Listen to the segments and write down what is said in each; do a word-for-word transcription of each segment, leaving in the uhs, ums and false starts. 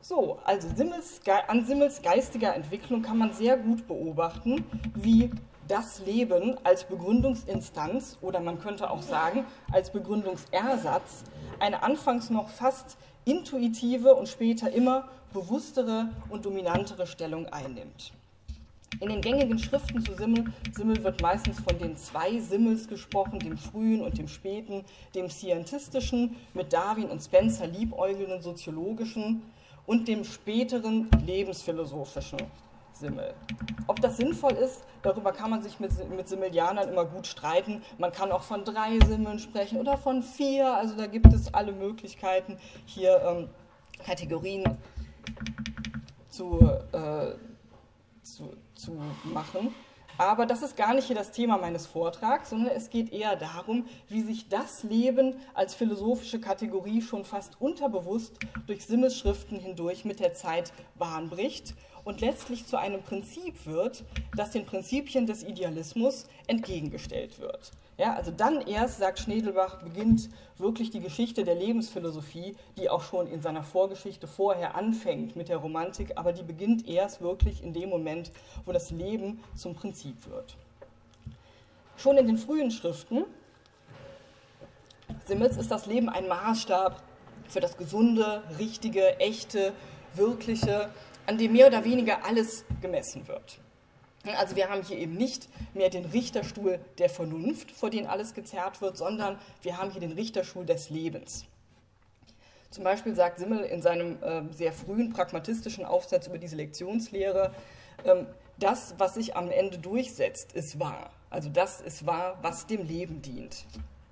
So, also Simmels, an Simmels geistiger Entwicklung kann man sehr gut beobachten, wie das Leben als Begründungsinstanz oder man könnte auch sagen, als Begründungsersatz eine anfangs noch fast intuitive und später immer bewusstere und dominantere Stellung einnimmt. In den gängigen Schriften zu Simmel, Simmel wird meistens von den zwei Simmels gesprochen, dem frühen und dem späten, dem scientistischen, mit Darwin und Spencer liebäugelnden soziologischen und dem späteren lebensphilosophischen Simmel. Ob das sinnvoll ist, darüber kann man sich mit, mit Simmelianern immer gut streiten. Man kann auch von drei Simmeln sprechen oder von vier, also da gibt es alle Möglichkeiten, hier ähm, Kategorien zu, äh, zu, zu machen. Aber das ist gar nicht hier das Thema meines Vortrags, sondern es geht eher darum, wie sich das Leben als philosophische Kategorie schon fast unterbewusst durch Simmels Schriften hindurch mit der Zeit Bahn bricht und letztlich zu einem Prinzip wird, das den Prinzipien des Idealismus entgegengestellt wird. Ja, also dann erst, sagt Schnedelbach, beginnt wirklich die Geschichte der Lebensphilosophie, die auch schon in seiner Vorgeschichte vorher anfängt mit der Romantik, aber die beginnt erst wirklich in dem Moment, wo das Leben zum Prinzip wird. Schon in den frühen Schriften Simmels ist das Leben ein Maßstab für das Gesunde, Richtige, Echte, Wirkliche, an dem mehr oder weniger alles gemessen wird. Also wir haben hier eben nicht mehr den Richterstuhl der Vernunft, vor den alles gezerrt wird, sondern wir haben hier den Richterstuhl des Lebens. Zum Beispiel sagt Simmel in seinem äh, sehr frühen pragmatistischen Aufsatz über die Selektionslehre, ähm, das, was sich am Ende durchsetzt, ist wahr. Also das ist wahr, was dem Leben dient.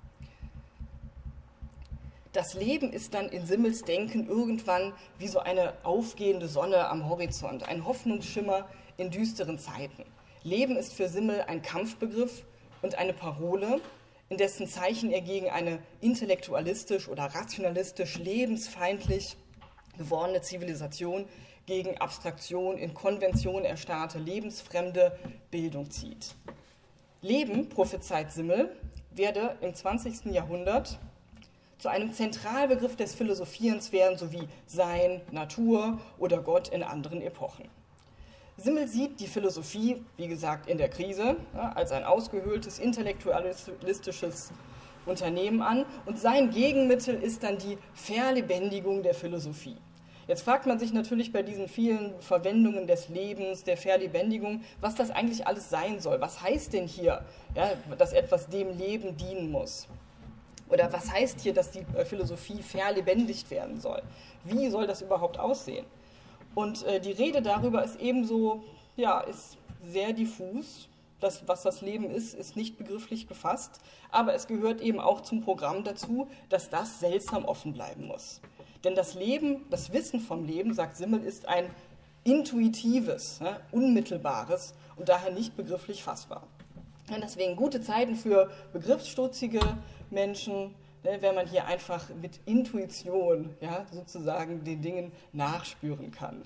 Das Leben ist dann in Simmels Denken irgendwann wie so eine aufgehende Sonne am Horizont, ein Hoffnungsschimmer in düsteren Zeiten. Leben ist für Simmel ein Kampfbegriff und eine Parole, in dessen Zeichen er gegen eine intellektualistisch oder rationalistisch lebensfeindlich gewordene Zivilisation, gegen Abstraktion, in Konvention erstarrte, lebensfremde Bildung zieht. Leben, prophezeit Simmel, werde im zwanzigsten Jahrhundert zu einem Zentralbegriff des Philosophierens werden, sowie Sein, Natur oder Gott in anderen Epochen. Simmel sieht die Philosophie, wie gesagt, in der Krise, ja, als ein ausgehöhltes, intellektualistisches Unternehmen an und sein Gegenmittel ist dann die Verlebendigung der Philosophie. Jetzt fragt man sich natürlich bei diesen vielen Verwendungen des Lebens, der Verlebendigung, was das eigentlich alles sein soll. Was heißt denn hier, ja, dass etwas dem Leben dienen muss? Oder was heißt hier, dass die Philosophie verlebendigt werden soll? Wie soll das überhaupt aussehen? Und äh, die Rede darüber ist ebenso, ja, ist sehr diffus. Das, was das Leben ist, ist nicht begrifflich gefasst. Aber es gehört eben auch zum Programm dazu, dass das seltsam offen bleiben muss. Denn das Leben, das Wissen vom Leben, sagt Simmel, ist ein intuitives, ne, unmittelbares und daher nicht begrifflich fassbar. Und deswegen gute Zeiten für begriffsstutzige Menschen, ne, wenn man hier einfach mit Intuition, ja, sozusagen den Dingen nachspüren kann.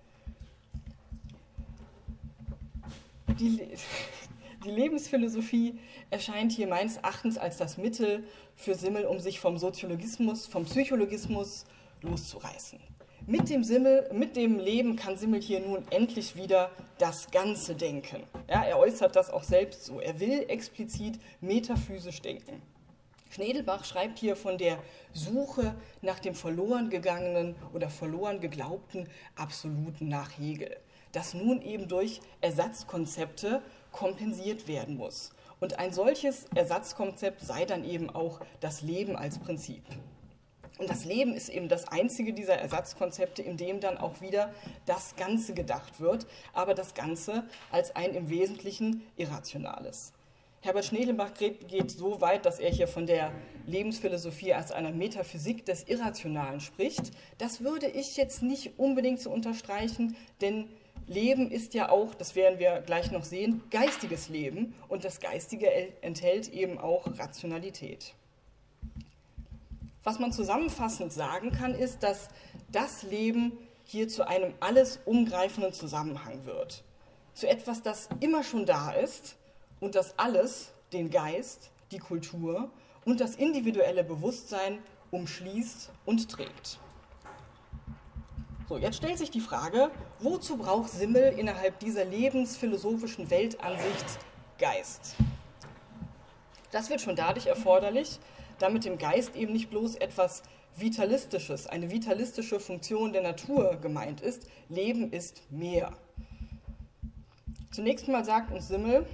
Die, die Lebensphilosophie erscheint hier meines Erachtens als das Mittel für Simmel, um sich vom Soziologismus, vom Psychologismus loszureißen. Mit dem, Simmel, mit dem Leben kann Simmel hier nun endlich wieder das Ganze denken. Ja, er äußert das auch selbst so. Er will explizit metaphysisch denken. Schnedelbach schreibt hier von der Suche nach dem verloren gegangenen oder verloren geglaubten Absoluten nach Hegel, das nun eben durch Ersatzkonzepte kompensiert werden muss. Und ein solches Ersatzkonzept sei dann eben auch das Leben als Prinzip. Und das Leben ist eben das einzige dieser Ersatzkonzepte, in dem dann auch wieder das Ganze gedacht wird, aber das Ganze als ein im Wesentlichen Irrationales. Herbert Schnedelbach geht so weit, dass er hier von der Lebensphilosophie als einer Metaphysik des Irrationalen spricht. Das würde ich jetzt nicht unbedingt so unterstreichen, denn Leben ist ja auch, das werden wir gleich noch sehen, geistiges Leben und das Geistige enthält eben auch Rationalität. Was man zusammenfassend sagen kann, ist, dass das Leben hier zu einem alles umgreifenden Zusammenhang wird. Zu etwas, das immer schon da ist und das alles, den Geist, die Kultur und das individuelle Bewusstsein umschließt und trägt. So, jetzt stellt sich die Frage, wozu braucht Simmel innerhalb dieser lebensphilosophischen Weltansicht Geist? Das wird schon dadurch erforderlich, da mit dem Geist eben nicht bloß etwas Vitalistisches, eine vitalistische Funktion der Natur gemeint ist. Leben ist mehr. Zunächst mal sagt uns Simmel,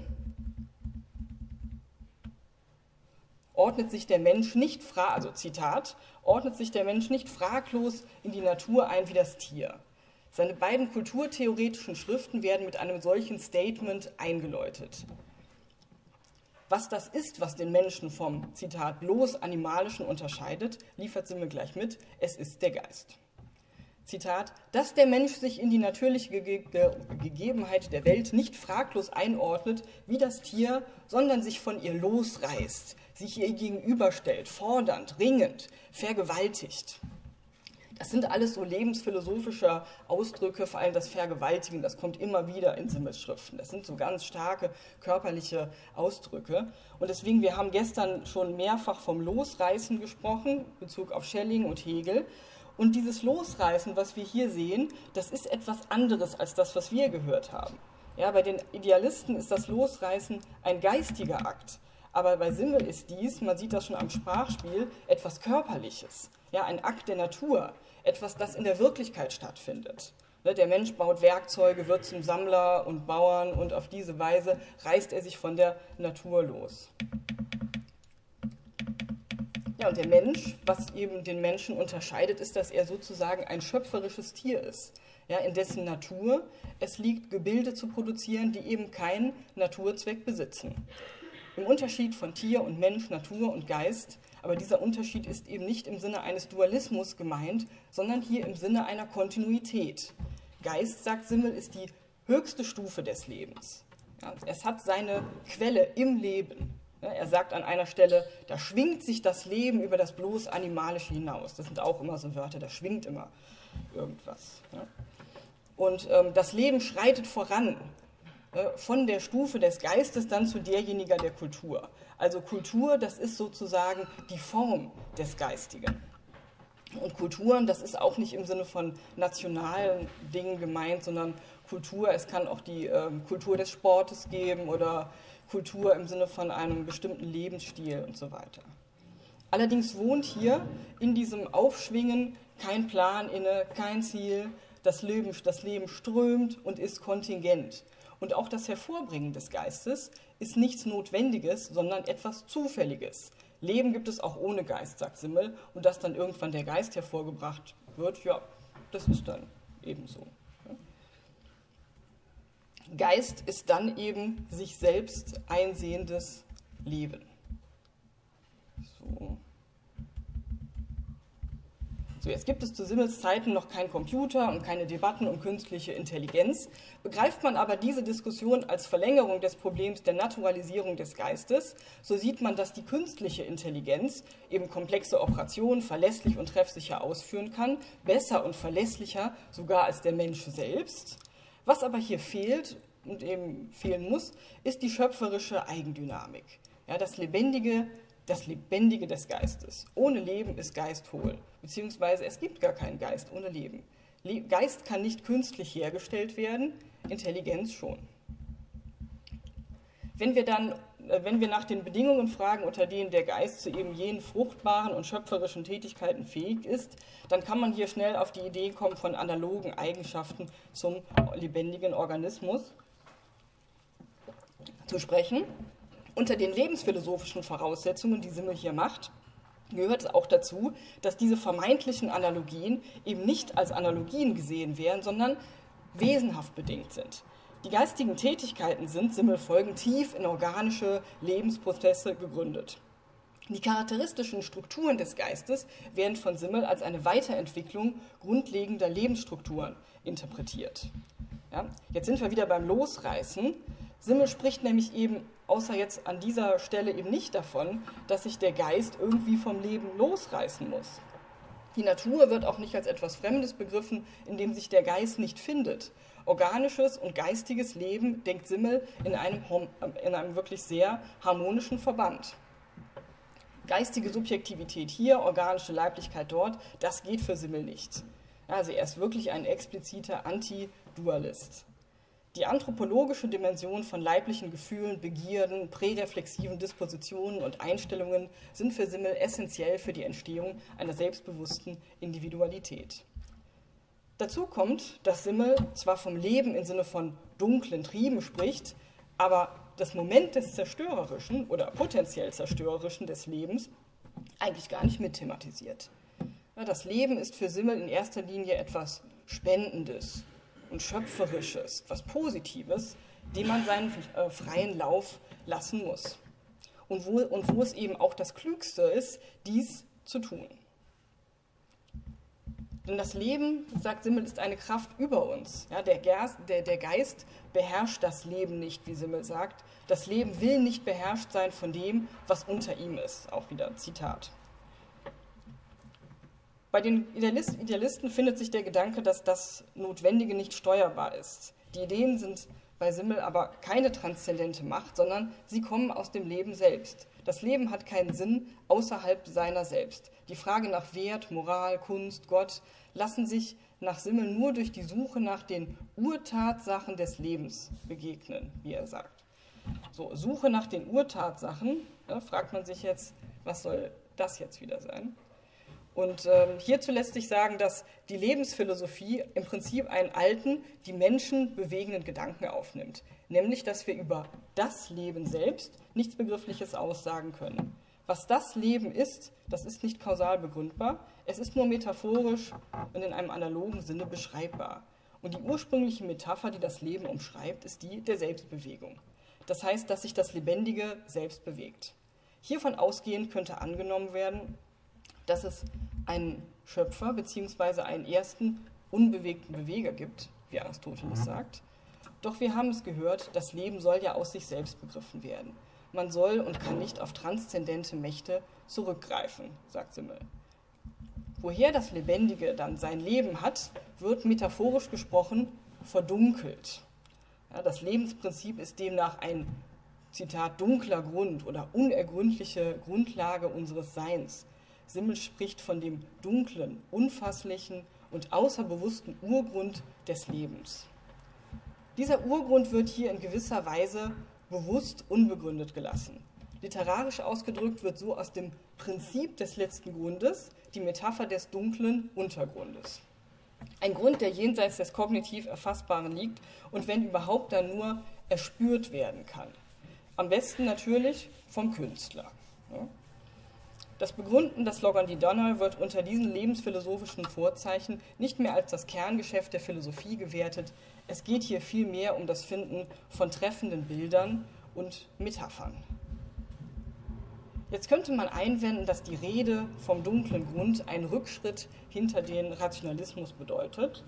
ordnet sich der Mensch nicht, fra also Zitat, ordnet sich der Mensch nicht fraglos in die Natur ein wie das Tier. Seine beiden kulturtheoretischen Schriften werden mit einem solchen Statement eingeläutet. Was das ist, was den Menschen vom, Zitat, bloß Animalischen unterscheidet, liefert Simmel gleich mit, es ist der Geist. Zitat, dass der Mensch sich in die natürliche Ge Ge Gegebenheit der Welt nicht fraglos einordnet wie das Tier, sondern sich von ihr losreißt, sich ihr gegenüberstellt, fordernd, ringend, vergewaltigt. Das sind alles so lebensphilosophische Ausdrücke, vor allem das Vergewaltigen, das kommt immer wieder in Simmels Schriften. Das sind so ganz starke körperliche Ausdrücke. Und deswegen, wir haben gestern schon mehrfach vom Losreißen gesprochen, in Bezug auf Schelling und Hegel. Und dieses Losreißen, was wir hier sehen, das ist etwas anderes als das, was wir gehört haben. Ja, bei den Idealisten ist das Losreißen ein geistiger Akt. Aber bei Simmel ist dies, man sieht das schon am Sprachspiel, etwas Körperliches. Ja, ein Akt der Natur, etwas, das in der Wirklichkeit stattfindet. Der Mensch baut Werkzeuge, wird zum Sammler und Bauern und auf diese Weise reißt er sich von der Natur los. Ja, und der Mensch, was eben den Menschen unterscheidet, ist, dass er sozusagen ein schöpferisches Tier ist, ja, in dessen Natur es liegt, Gebilde zu produzieren, die eben keinen Naturzweck besitzen. Im Unterschied von Tier und Mensch, Natur und Geist, aber dieser Unterschied ist eben nicht im Sinne eines Dualismus gemeint, sondern hier im Sinne einer Kontinuität. Geist, sagt Simmel, ist die höchste Stufe des Lebens. Ja, es hat seine Quelle im Leben. Ja, er sagt an einer Stelle, da schwingt sich das Leben über das bloß Animalische hinaus. Das sind auch immer so Wörter, da schwingt immer irgendwas. Ja. Und ähm, das Leben schreitet voran, von der Stufe des Geistes dann zu derjenigen der Kultur. Also Kultur, das ist sozusagen die Form des Geistigen. Und Kulturen, das ist auch nicht im Sinne von nationalen Dingen gemeint, sondern Kultur, es kann auch die äh, Kultur des Sportes geben oder Kultur im Sinne von einem bestimmten Lebensstil und so weiter. Allerdings wohnt hier in diesem Aufschwingen kein Plan inne, kein Ziel, das Leben, das Leben strömt und ist kontingent. Und auch das Hervorbringen des Geistes ist nichts Notwendiges, sondern etwas Zufälliges. Leben gibt es auch ohne Geist, sagt Simmel. Und dass dann irgendwann der Geist hervorgebracht wird, ja, das ist dann ebenso. Geist ist dann eben sich selbst einsehendes Leben. So. So, jetzt gibt es zu Simmels Zeiten noch keinen Computer und keine Debatten um künstliche Intelligenz. Begreift man aber diese Diskussion als Verlängerung des Problems der Naturalisierung des Geistes, so sieht man, dass die künstliche Intelligenz eben komplexe Operationen verlässlich und treffsicher ausführen kann, besser und verlässlicher sogar als der Mensch selbst. Was aber hier fehlt und eben fehlen muss, ist die schöpferische Eigendynamik, ja, das Lebendige, das Lebendige des Geistes. Ohne Leben ist Geist hohl, beziehungsweise es gibt gar keinen Geist ohne Leben. Le- Geist kann nicht künstlich hergestellt werden, Intelligenz schon. Wenn wir dann, wenn wir nach den Bedingungen fragen, unter denen der Geist zu eben jenen fruchtbaren und schöpferischen Tätigkeiten fähig ist, dann kann man hier schnell auf die Idee kommen von analogen Eigenschaften zum lebendigen Organismus zu sprechen. Unter den lebensphilosophischen Voraussetzungen, die Simmel hier macht, gehört es auch dazu, dass diese vermeintlichen Analogien eben nicht als Analogien gesehen werden, sondern wesenhaft bedingt sind. Die geistigen Tätigkeiten sind, Simmel folgend, tief in organische Lebensprozesse gegründet. Die charakteristischen Strukturen des Geistes werden von Simmel als eine Weiterentwicklung grundlegender Lebensstrukturen interpretiert. Ja, jetzt sind wir wieder beim Losreißen. Simmel spricht nämlich eben, außer jetzt an dieser Stelle eben nicht davon, dass sich der Geist irgendwie vom Leben losreißen muss. Die Natur wird auch nicht als etwas Fremdes begriffen, in dem sich der Geist nicht findet. Organisches und geistiges Leben, denkt Simmel, in einem, in einem wirklich sehr harmonischen Verband. Geistige Subjektivität hier, organische Leiblichkeit dort, das geht für Simmel nicht. Also er ist wirklich ein expliziter Antidualist. Die anthropologische Dimension von leiblichen Gefühlen, Begierden, präreflexiven Dispositionen und Einstellungen sind für Simmel essentiell für die Entstehung einer selbstbewussten Individualität. Dazu kommt, dass Simmel zwar vom Leben im Sinne von dunklen Trieben spricht, aber das Moment des Zerstörerischen oder potenziell Zerstörerischen des Lebens eigentlich gar nicht mit thematisiert. Das Leben ist für Simmel in erster Linie etwas Spendendes und Schöpferisches, etwas Positives, dem man seinen äh, freien Lauf lassen muss. Und wo, und wo es eben auch das Klügste ist, dies zu tun. Denn das Leben, sagt Simmel, ist eine Kraft über uns. Ja, der, Geist, der, der Geist beherrscht das Leben nicht, wie Simmel sagt. Das Leben will nicht beherrscht sein von dem, was unter ihm ist. Auch wieder ein Zitat. Bei den Idealisten findet sich der Gedanke, dass das Notwendige nicht steuerbar ist. Die Ideen sind bei Simmel aber keine transzendente Macht, sondern sie kommen aus dem Leben selbst. Das Leben hat keinen Sinn außerhalb seiner selbst. Die Frage nach Wert, Moral, Kunst, Gott lassen sich nach Simmel nur durch die Suche nach den Urtatsachen des Lebens begegnen, wie er sagt. So, Suche nach den Urtatsachen, ja, fragt man sich jetzt, was soll das jetzt wieder sein? Und ähm, hierzu lässt sich sagen, dass die Lebensphilosophie im Prinzip einen alten, die Menschen bewegenden Gedanken aufnimmt, nämlich, dass wir über das Leben selbst nichts Begriffliches aussagen können. Was das Leben ist, das ist nicht kausal begründbar, es ist nur metaphorisch und in einem analogen Sinne beschreibbar. Und die ursprüngliche Metapher, die das Leben umschreibt, ist die der Selbstbewegung. Das heißt, dass sich das Lebendige selbst bewegt. Hiervon ausgehend könnte angenommen werden, dass es einen Schöpfer bzw. einen ersten unbewegten Beweger gibt, wie Aristoteles sagt. Doch wir haben es gehört, das Leben soll ja aus sich selbst begriffen werden. Man soll und kann nicht auf transzendente Mächte zurückgreifen, sagt Simmel. Woher das Lebendige dann sein Leben hat, wird metaphorisch gesprochen verdunkelt. Ja, das Lebensprinzip ist demnach ein, Zitat, dunkler Grund oder unergründliche Grundlage unseres Seins. Simmel spricht von dem dunklen, unfasslichen und außerbewussten Urgrund des Lebens. Dieser Urgrund wird hier in gewisser Weise bewusst unbegründet gelassen. Literarisch ausgedrückt wird so aus dem Prinzip des letzten Grundes die Metapher des dunklen Untergrundes. Ein Grund, der jenseits des kognitiv Erfassbaren liegt und wenn überhaupt dann nur erspürt werden kann. Am besten natürlich vom Künstler. Das Begründen des Logon di Donna wird unter diesen lebensphilosophischen Vorzeichen nicht mehr als das Kerngeschäft der Philosophie gewertet. Es geht hier vielmehr um das Finden von treffenden Bildern und Metaphern. Jetzt könnte man einwenden, dass die Rede vom dunklen Grund einen Rückschritt hinter den Rationalismus bedeutet.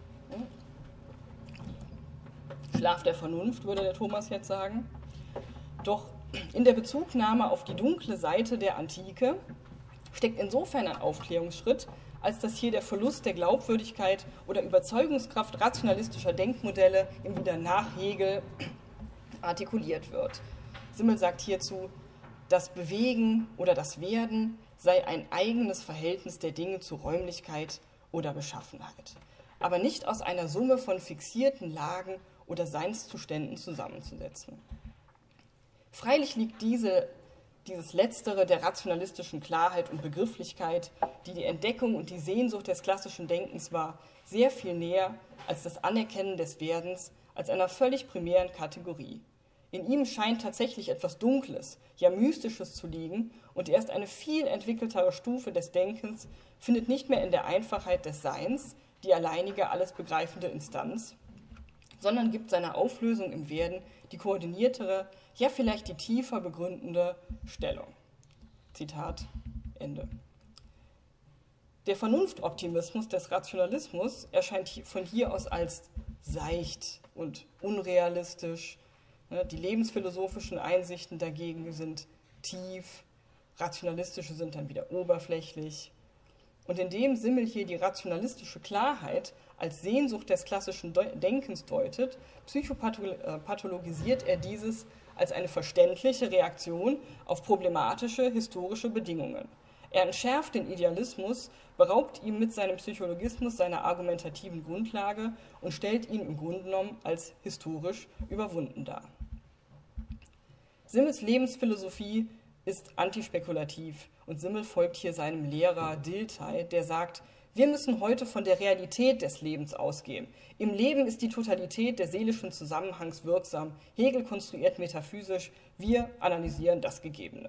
Schlaf der Vernunft, würde der Thomas jetzt sagen. Doch in der Bezugnahme auf die dunkle Seite der Antike steckt insofern ein Aufklärungsschritt, als dass hier der Verlust der Glaubwürdigkeit oder Überzeugungskraft rationalistischer Denkmodelle im wieder nach Hegel artikuliert wird. Simmel sagt hierzu, das Bewegen oder das Werden sei ein eigenes Verhältnis der Dinge zu Räumlichkeit oder Beschaffenheit, aber nicht aus einer Summe von fixierten Lagen oder Seinszuständen zusammenzusetzen. Freilich liegt diese, dieses Letztere der rationalistischen Klarheit und Begrifflichkeit, die die Entdeckung und die Sehnsucht des klassischen Denkens war, sehr viel näher als das Anerkennen des Werdens als einer völlig primären Kategorie. In ihm scheint tatsächlich etwas Dunkles, ja Mystisches zu liegen und erst eine viel entwickeltere Stufe des Denkens findet nicht mehr in der Einfachheit des Seins, die alleinige, alles begreifende Instanz, sondern gibt seiner Auflösung im Werden die koordiniertere, ja vielleicht die tiefer begründende Stellung. Zitat Ende. Der Vernunftoptimismus des Rationalismus erscheint von hier aus als seicht und unrealistisch. Die lebensphilosophischen Einsichten dagegen sind tief, rationalistische sind dann wieder oberflächlich. Und indem Simmel hier die rationalistische Klarheit als Sehnsucht des klassischen Denkens deutet, psychopathologisiert er dieses als eine verständliche Reaktion auf problematische historische Bedingungen. Er entschärft den Idealismus, beraubt ihn mit seinem Psychologismus seiner argumentativen Grundlage und stellt ihn im Grunde genommen als historisch überwunden dar. Simmels Lebensphilosophie ist antispekulativ und Simmel folgt hier seinem Lehrer Dilthey, der sagt, wir müssen heute von der Realität des Lebens ausgehen. Im Leben ist die Totalität des seelischen Zusammenhangs wirksam. Hegel konstruiert metaphysisch, wir analysieren das Gegebene.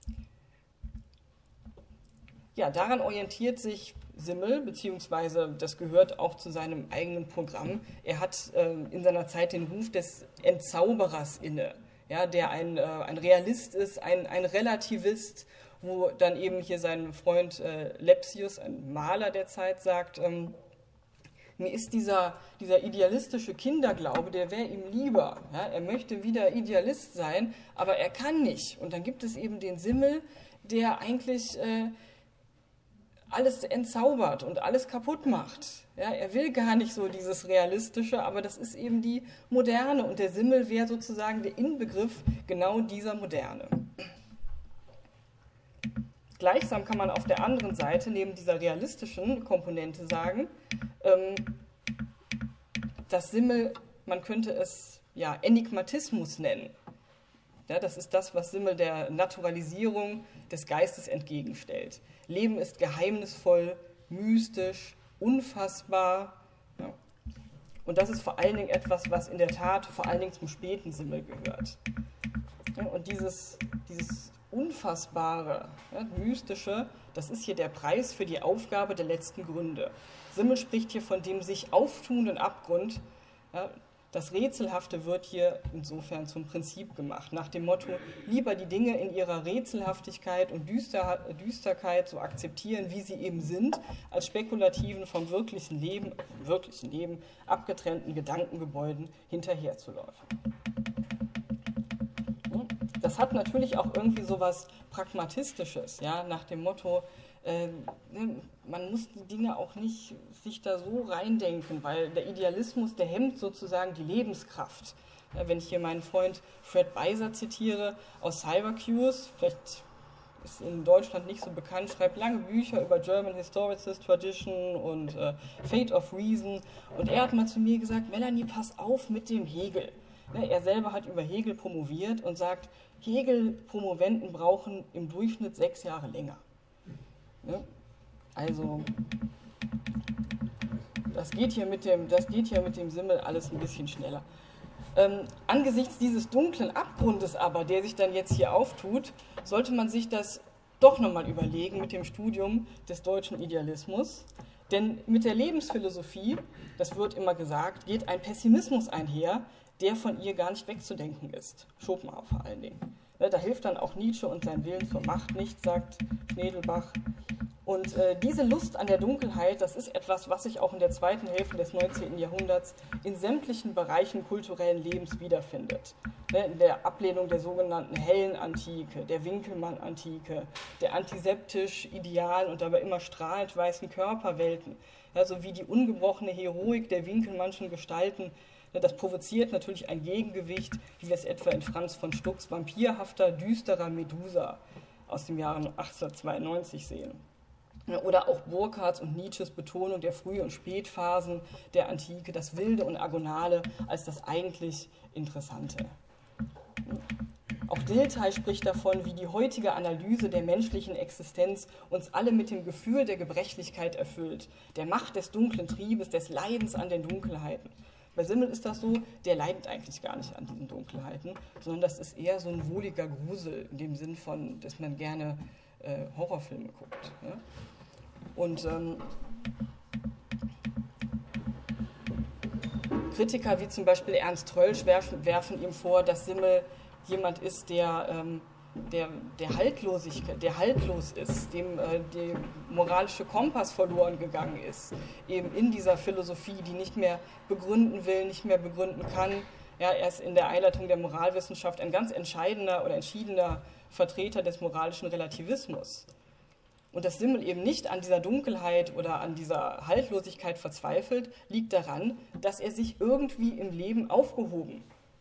Ja, daran orientiert sich Simmel, beziehungsweise das gehört auch zu seinem eigenen Programm. Er hat äh, in seiner Zeit den Ruf des Entzauberers inne, ja, der ein, äh, ein Realist ist, ein, ein Relativist, wo dann eben hier sein Freund äh, Lepsius, ein Maler der Zeit, sagt, ähm, mir ist dieser, dieser idealistische Kinderglaube, der wäre ihm lieber. Ja? Er möchte wieder Idealist sein, aber er kann nicht. Und dann gibt es eben den Simmel, der eigentlich äh, alles entzaubert und alles kaputt macht. Ja? Er will gar nicht so dieses Realistische, aber das ist eben die Moderne. Und der Simmel wäre sozusagen der Inbegriff genau dieser Moderne. Gleichsam kann man auf der anderen Seite neben dieser realistischen Komponente sagen, ähm, dass Simmel, man könnte es ja, Enigmatismus nennen. Ja, das ist das, was Simmel der Naturalisierung des Geistes entgegenstellt. Leben ist geheimnisvoll, mystisch, unfassbar. Ja. Und das ist vor allen Dingen etwas, was in der Tat vor allen Dingen zum späten Simmel gehört. Ja, und dieses, dieses Unfassbare, ja, Mystische, das ist hier der Preis für die Aufgabe der letzten Gründe. Simmel spricht hier von dem sich auftuenden Abgrund. Ja, das Rätselhafte wird hier insofern zum Prinzip gemacht, nach dem Motto, lieber die Dinge in ihrer Rätselhaftigkeit und Düster, Düsterkeit so akzeptieren, wie sie eben sind, als spekulativen, vom wirklichen Leben, wirklichen Leben abgetrennten Gedankengebäuden hinterherzuläufen. Das hat natürlich auch irgendwie so was Pragmatistisches, ja, nach dem Motto, äh, man muss die Dinge auch nicht sich da so reindenken, weil der Idealismus, der hemmt sozusagen die Lebenskraft. Ja, wenn ich hier meinen Freund Fred Beiser zitiere aus Syracuse, vielleicht ist in Deutschland nicht so bekannt, schreibt lange Bücher über German Historicist Tradition und äh, Fate of Reason, und er hat mal zu mir gesagt, Melanie, pass auf mit dem Hegel. Ja, er selber hat über Hegel promoviert und sagt, Hegel-Promoventen brauchen im Durchschnitt sechs Jahre länger. Ja, also das geht hier mit dem, das geht hier mit dem Simmel alles ein bisschen schneller. Ähm, angesichts dieses dunklen Abgrundes aber, der sich dann jetzt hier auftut, sollte man sich das doch nochmal überlegen mit dem Studium des deutschen Idealismus. Denn mit der Lebensphilosophie, das wird immer gesagt, geht ein Pessimismus einher, der von ihr gar nicht wegzudenken ist. Schopenhauer vor allen Dingen. Da hilft dann auch Nietzsche und sein Willen zur Macht nicht, sagt Schnedelbach. Und äh, diese Lust an der Dunkelheit, das ist etwas, was sich auch in der zweiten Hälfte des neunzehnten Jahrhunderts in sämtlichen Bereichen kulturellen Lebens wiederfindet. Ne, in der Ablehnung der sogenannten hellen Antike, der Winkelmann-Antike, der antiseptisch idealen und dabei immer strahlend weißen Körperwelten, ja, sowie die ungebrochene Heroik der Winkelmannschen Gestalten. Das provoziert natürlich ein Gegengewicht, wie wir es etwa in Franz von Stucks vampirhafter, düsterer Medusa aus dem Jahre achtzehnhundertzweiundneunzig sehen. Oder auch Burckhardts und Nietzsches Betonung der Früh- und Spätphasen der Antike, das Wilde und Agonale als das eigentlich Interessante. Auch Dilthey spricht davon, wie die heutige Analyse der menschlichen Existenz uns alle mit dem Gefühl der Gebrechlichkeit erfüllt, der Macht des dunklen Triebes, des Leidens an den Dunkelheiten. Bei Simmel ist das so, der leidet eigentlich gar nicht an diesen Dunkelheiten, sondern das ist eher so ein wohliger Grusel, in dem Sinn von, dass man gerne äh, Horrorfilme guckt. Ja? Und ähm, Kritiker wie zum Beispiel Ernst Rölsch werfen, werfen ihm vor, dass Simmel jemand ist, der, ähm, der, der, Haltlosigkeit, der haltlos ist, dem äh, der moralische Kompass verloren gegangen ist, eben in dieser Philosophie, die nicht mehr begründen will, nicht mehr begründen kann. Ja, er ist in der Einleitung der Moralwissenschaft ein ganz entscheidender oder entschiedener Vertreter des moralischen Relativismus. Und dass Simmel eben nicht an dieser Dunkelheit oder an dieser Haltlosigkeit verzweifelt, liegt daran, dass er sich irgendwie im Leben aufgehoben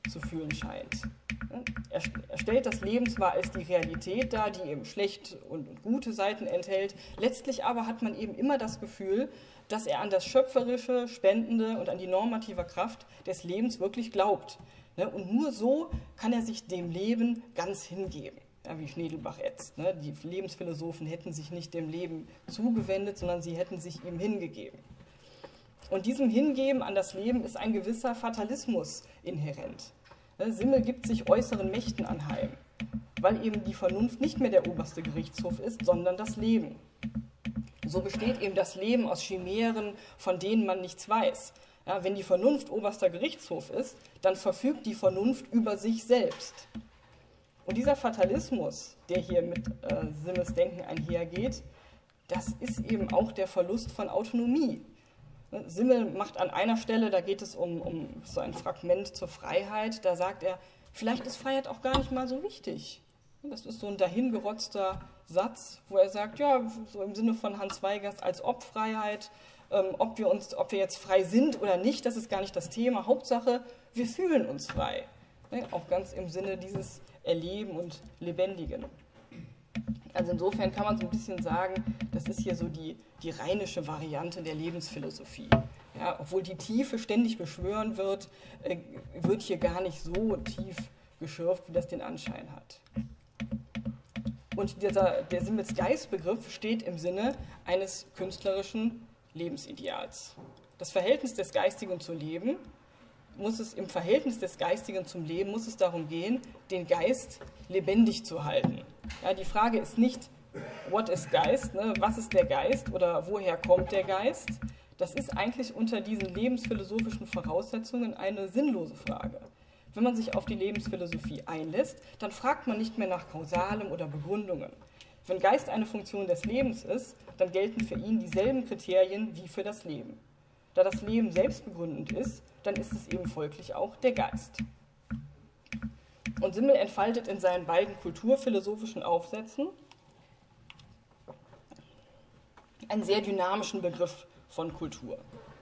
zu fühlen scheint. Er, er stellt das Leben zwar als die Realität dar, die eben schlechte und, und gute Seiten enthält, letztlich aber hat man eben immer das Gefühl, dass er an das schöpferische, spendende und an die normative Kraft des Lebens wirklich glaubt. Und nur so kann er sich dem Leben ganz hingeben. Ja, wie Schnedelbach ätzt. Ne? Die Lebensphilosophen hätten sich nicht dem Leben zugewendet, sondern sie hätten sich ihm hingegeben. Und diesem Hingeben an das Leben ist ein gewisser Fatalismus inhärent. Ne? Simmel gibt sich äußeren Mächten anheim, weil eben die Vernunft nicht mehr der oberste Gerichtshof ist, sondern das Leben. So besteht eben das Leben aus Chimären, von denen man nichts weiß. Ja, wenn die Vernunft oberster Gerichtshof ist, dann verfügt die Vernunft über sich selbst. Und dieser Fatalismus, der hier mit äh, Simmels Denken einhergeht, das ist eben auch der Verlust von Autonomie. Simmel macht an einer Stelle, da geht es um, um so ein Fragment zur Freiheit, da sagt er, vielleicht ist Freiheit auch gar nicht mal so wichtig. Das ist so ein dahingerotzter Satz, wo er sagt, ja, so im Sinne von Hans Weigers, als ob Freiheit, ähm, ob wir uns, ob wir jetzt frei sind oder nicht, das ist gar nicht das Thema. Hauptsache, wir fühlen uns frei. Ne? Auch ganz im Sinne dieses Erleben und Lebendigen. Also insofern kann man so ein bisschen sagen, das ist hier so die, die rheinische Variante der Lebensphilosophie. Ja, obwohl die Tiefe ständig beschwören wird, äh, wird hier gar nicht so tief geschürft, wie das den Anschein hat. Und dieser, der Simmels Geistbegriff steht im Sinne eines künstlerischen Lebensideals. Das Verhältnis des Geistigen zum Leben muss es im Verhältnis des Geistigen zum Leben muss es darum gehen, den Geist lebendig zu halten. Ja, die Frage ist nicht, what is Geist, ne? Was ist der Geist oder woher kommt der Geist? Das ist eigentlich unter diesen lebensphilosophischen Voraussetzungen eine sinnlose Frage. Wenn man sich auf die Lebensphilosophie einlässt, dann fragt man nicht mehr nach Kausalem oder Begründungen. Wenn Geist eine Funktion des Lebens ist, dann gelten für ihn dieselben Kriterien wie für das Leben. Da das Leben selbstbegründend ist, dann ist es eben folglich auch der Geist. Und Simmel entfaltet in seinen beiden kulturphilosophischen Aufsätzen einen sehr dynamischen Begriff von Kultur.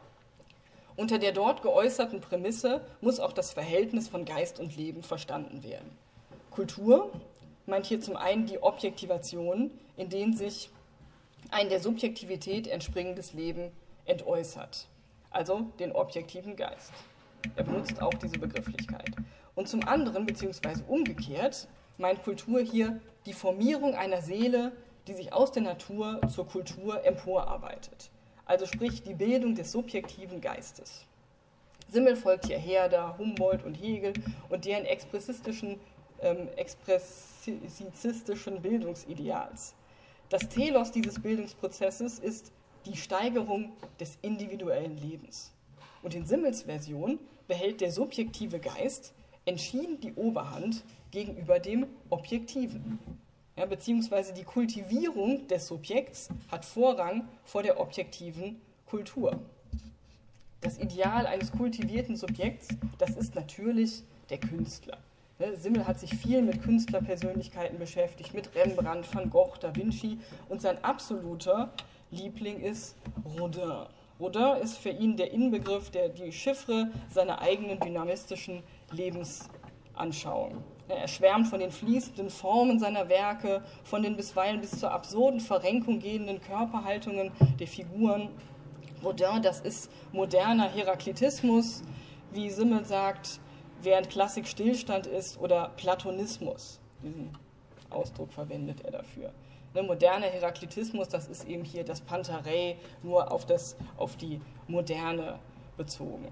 Unter der dort geäußerten Prämisse muss auch das Verhältnis von Geist und Leben verstanden werden. Kultur meint hier zum einen die Objektivation, in denen sich ein der Subjektivität entspringendes Leben entäußert, also den objektiven Geist. Er benutzt auch diese Begrifflichkeit. Und zum anderen, beziehungsweise umgekehrt, meint Kultur hier die Formierung einer Seele, die sich aus der Natur zur Kultur emporarbeitet. Also sprich die Bildung des subjektiven Geistes. Simmel folgt hier Herder, Humboldt und Hegel und deren expressistischen, ähm, expressizistischen Bildungsideals. Das Telos dieses Bildungsprozesses ist die Steigerung des individuellen Lebens. Und in Simmels Version behält der subjektive Geist entschieden die Oberhand gegenüber dem Objektiven. Ja, beziehungsweise die Kultivierung des Subjekts hat Vorrang vor der objektiven Kultur. Das Ideal eines kultivierten Subjekts, das ist natürlich der Künstler. Simmel hat sich viel mit Künstlerpersönlichkeiten beschäftigt, mit Rembrandt, Van Gogh, Da Vinci und sein absoluter Liebling ist Rodin. Rodin ist für ihn der Inbegriff, der, die Chiffre seiner eigenen dynamistischen Lebensanschauung. Er schwärmt von den fließenden Formen seiner Werke, von den bisweilen bis zur absurden Verrenkung gehenden Körperhaltungen der Figuren. Rodin, das ist moderner Heraklitismus, wie Simmel sagt, während Klassik Stillstand ist, oder Platonismus. Diesen Ausdruck verwendet er dafür. Ne, moderner Heraklitismus, das ist eben hier das Pantarei, nur auf, das, auf die Moderne bezogen.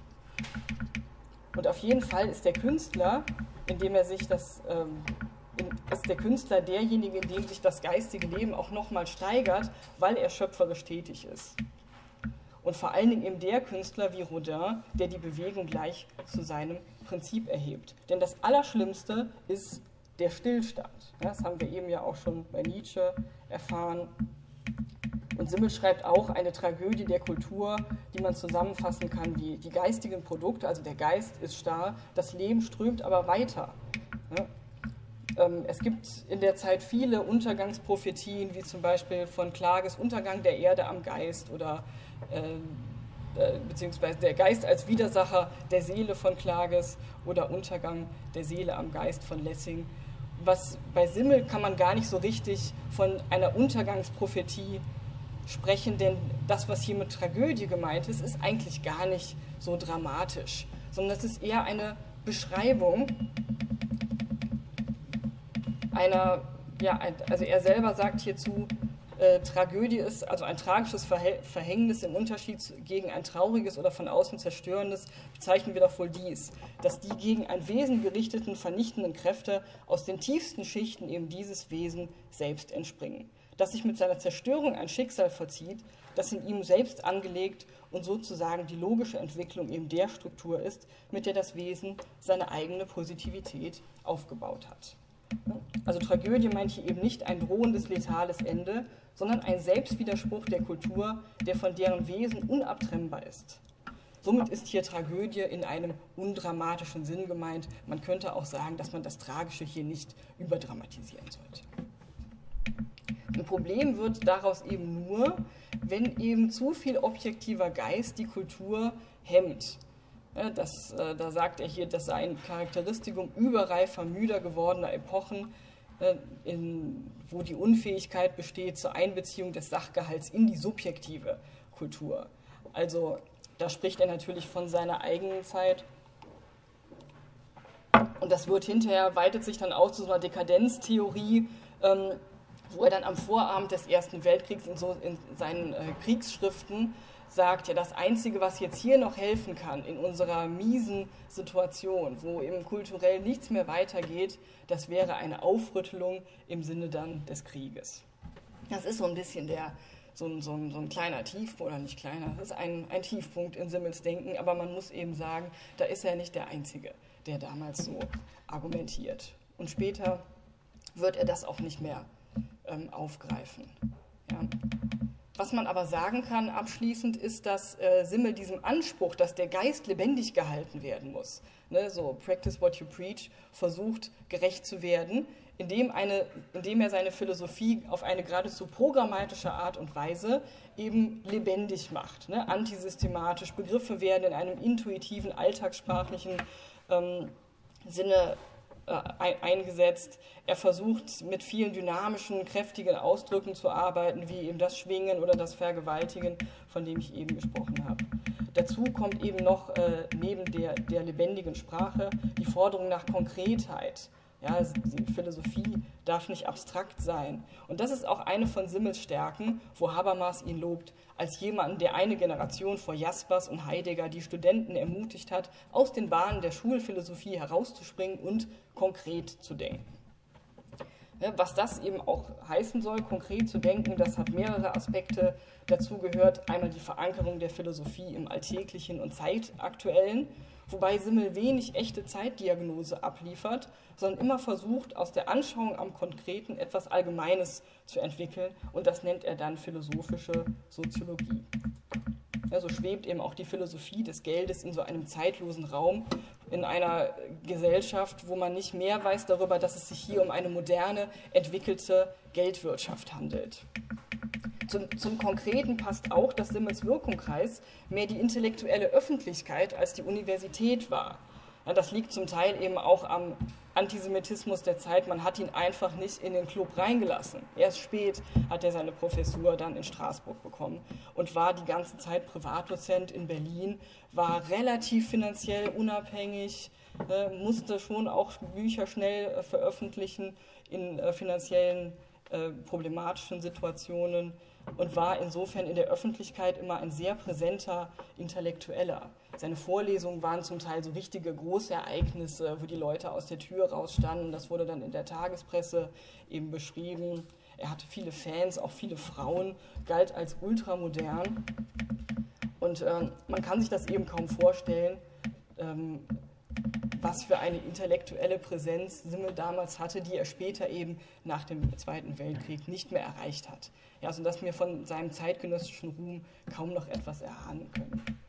Und auf jeden Fall ist der Künstler, indem er sich das, ähm, ist der Künstler derjenige, in dem sich das geistige Leben auch nochmal steigert, weil er schöpferisch tätig ist. Und vor allen Dingen eben der Künstler wie Rodin, der die Bewegung gleich zu seinem Prinzip erhebt. Denn das Allerschlimmste ist der Stillstand. Das haben wir eben ja auch schon bei Nietzsche erfahren. Und Simmel schreibt auch eine Tragödie der Kultur, die man zusammenfassen kann wie die geistigen Produkte, also der Geist ist starr, das Leben strömt aber weiter. Es gibt in der Zeit viele Untergangsprophetien, wie zum Beispiel von Klages Untergang der Erde am Geist oder äh, beziehungsweise der Geist als Widersacher der Seele von Klages oder Untergang der Seele am Geist von Lessing. Was bei Simmel kann man gar nicht so richtig von einer Untergangsprophetie sprechen, denn das, was hier mit Tragödie gemeint ist, ist eigentlich gar nicht so dramatisch, sondern es ist eher eine Beschreibung einer, ja, also er selber sagt hierzu, äh, Tragödie ist also ein tragisches Verhängnis im Unterschied gegen ein trauriges oder von außen zerstörendes, bezeichnen wir doch wohl dies, dass die gegen ein Wesen gerichteten, vernichtenden Kräfte aus den tiefsten Schichten eben dieses Wesen selbst entspringen. Dass sich mit seiner Zerstörung ein Schicksal vollzieht, das in ihm selbst angelegt und sozusagen die logische Entwicklung eben der Struktur ist, mit der das Wesen seine eigene Positivität aufgebaut hat. Also Tragödie meint hier eben nicht ein drohendes, letales Ende, sondern ein Selbstwiderspruch der Kultur, der von deren Wesen unabtrennbar ist. Somit ist hier Tragödie in einem undramatischen Sinn gemeint. Man könnte auch sagen, dass man das Tragische hier nicht überdramatisieren sollte. Ein Problem wird daraus eben nur, wenn eben zu viel objektiver Geist die Kultur hemmt. Das, da sagt er hier, das sei ein Charakteristikum überreifer, müder gewordener Epochen, in, wo die Unfähigkeit besteht zur Einbeziehung des Sachgehalts in die subjektive Kultur. Also da spricht er natürlich von seiner eigenen Zeit. Und das wird hinterher, weitet sich dann aus zu so einer Dekadenztheorie, ähm, wo er dann am Vorabend des Ersten Weltkriegs in, so, in seinen äh, Kriegsschriften sagt, ja, das Einzige, was jetzt hier noch helfen kann in unserer miesen Situation, wo eben kulturell nichts mehr weitergeht, das wäre eine Aufrüttelung im Sinne dann des Krieges. Das ist so ein bisschen der, so ein, so ein, so ein kleiner Tiefpunkt, oder nicht kleiner, das ist ein, ein Tiefpunkt in Simmels Denken, aber man muss eben sagen, da ist er nicht der Einzige, der damals so argumentiert. Und später wird er das auch nicht mehr ähm, aufgreifen. Ja. Was man aber sagen kann abschließend ist, dass äh, Simmel diesem Anspruch, dass der Geist lebendig gehalten werden muss, ne, so practice what you preach, versucht gerecht zu werden, indem, eine, indem er seine Philosophie auf eine geradezu programmatische Art und Weise eben lebendig macht, ne, antisystematisch. Begriffe werden in einem intuitiven, alltagssprachlichen ähm, Sinne eingesetzt. Er versucht mit vielen dynamischen, kräftigen Ausdrücken zu arbeiten, wie eben das Schwingen oder das Vergewaltigen, von dem ich eben gesprochen habe. Dazu kommt eben noch äh, neben der, der lebendigen Sprache die Forderung nach Konkretheit. Ja, die Philosophie darf nicht abstrakt sein. Und das ist auch eine von Simmels Stärken, wo Habermas ihn lobt, als jemanden, der eine Generation vor Jaspers und Heidegger die Studenten ermutigt hat, aus den Bahnen der Schulphilosophie herauszuspringen und konkret zu denken. Was das eben auch heißen soll, konkret zu denken, das hat mehrere Aspekte. Dazu gehört einmal die Verankerung der Philosophie im Alltäglichen und Zeitaktuellen, wobei Simmel wenig echte Zeitdiagnose abliefert, sondern immer versucht, aus der Anschauung am Konkreten etwas Allgemeines zu entwickeln, und das nennt er dann philosophische Soziologie. Ja, so schwebt eben auch die Philosophie des Geldes in so einem zeitlosen Raum, in einer Gesellschaft, wo man nicht mehr weiß darüber, dass es sich hier um eine moderne, entwickelte Geldwirtschaft handelt. Zum, zum Konkreten passt auch, dass Simmels Wirkungskreis mehr die intellektuelle Öffentlichkeit als die Universität war. Ja, das liegt zum Teil eben auch am Antisemitismus der Zeit. Man hat ihn einfach nicht in den Club reingelassen. Erst spät hat er seine Professur dann in Straßburg bekommen und war die ganze Zeit Privatdozent in Berlin, war relativ finanziell unabhängig, äh, musste schon auch Bücher schnell äh, veröffentlichen in äh, finanziellen äh, problematischen Situationen und war insofern in der Öffentlichkeit immer ein sehr präsenter Intellektueller. Seine Vorlesungen waren zum Teil so richtige große Ereignisse, wo die Leute aus der Tür rausstanden. Das wurde dann in der Tagespresse eben beschrieben. Er hatte viele Fans, auch viele Frauen, galt als ultramodern. Und äh, man kann sich das eben kaum vorstellen, ähm, was für eine intellektuelle Präsenz Simmel damals hatte, die er später eben nach dem Zweiten Weltkrieg nicht mehr erreicht hat. Ja, sodass wir von seinem zeitgenössischen Ruhm kaum noch etwas erahnen können.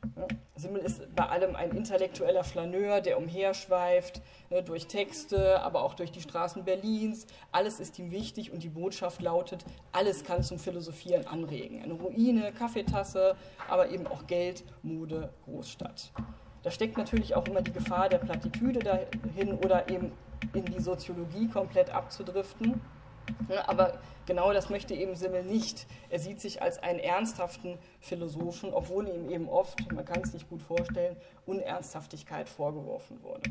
Simmel ist bei allem ein intellektueller Flaneur, der umherschweift, ne, durch Texte, aber auch durch die Straßen Berlins. Alles ist ihm wichtig und die Botschaft lautet, alles kann zum Philosophieren anregen. Eine Ruine, Kaffeetasse, aber eben auch Geld, Mode, Großstadt. Da steckt natürlich auch immer die Gefahr der Plattitüde dahin oder eben in die Soziologie komplett abzudriften. Aber genau das möchte eben Simmel nicht. Er sieht sich als einen ernsthaften Philosophen, obwohl ihm eben oft, man kann es sich gut vorstellen, Unernsthaftigkeit vorgeworfen wurde.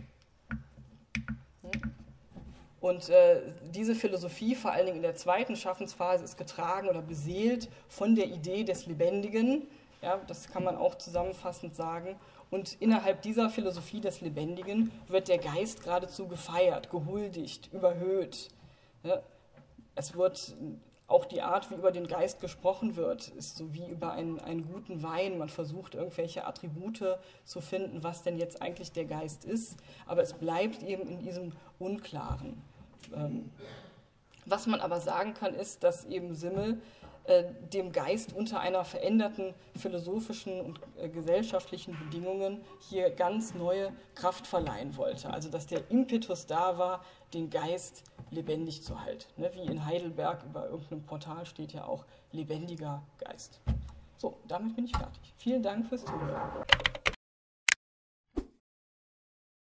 Und äh, diese Philosophie, vor allen Dingen in der zweiten Schaffensphase, ist getragen oder beseelt von der Idee des Lebendigen. Ja, das kann man auch zusammenfassend sagen. Und innerhalb dieser Philosophie des Lebendigen wird der Geist geradezu gefeiert, gehuldigt, überhöht. Ja, es wird auch die Art, wie über den Geist gesprochen wird, ist so wie über einen, einen guten Wein. Man versucht, irgendwelche Attribute zu finden, was denn jetzt eigentlich der Geist ist. Aber es bleibt eben in diesem Unklaren. Ähm, was man aber sagen kann, ist, dass eben Simmel äh, dem Geist unter einer veränderten philosophischen und äh, gesellschaftlichen Bedingungen hier ganz neue Kraft verleihen wollte. Also dass der Impetus da war, den Geist lebendig zu halten. Ne? Wie in Heidelberg über irgendeinem Portal steht ja auch lebendiger Geist. So, damit bin ich fertig. Vielen Dank fürs Zuhören.